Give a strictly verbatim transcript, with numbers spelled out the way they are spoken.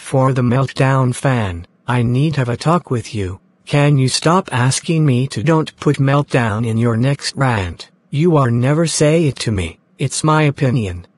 For the Meltdown fan, I need have a talk with you. Can you stop asking me to don't put Meltdown in your next rant? You are never say it to me. It's my opinion.